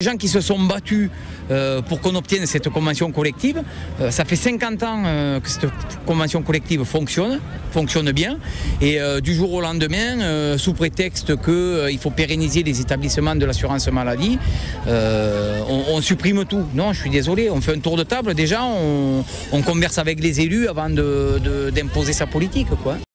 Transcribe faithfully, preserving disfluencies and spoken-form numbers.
Les gens qui se sont battus euh, pour qu'on obtienne cette convention collective, euh, ça fait cinquante ans euh, que cette convention collective fonctionne, fonctionne bien, et euh, du jour au lendemain, euh, sous prétexte qu'il euh, faut pérenniser les établissements de l'assurance maladie, euh, on, on supprime tout. Non, je suis désolé, on fait un tour de table, déjà, on, on converse avec les élus avant de, de, d'imposer sa politique, quoi.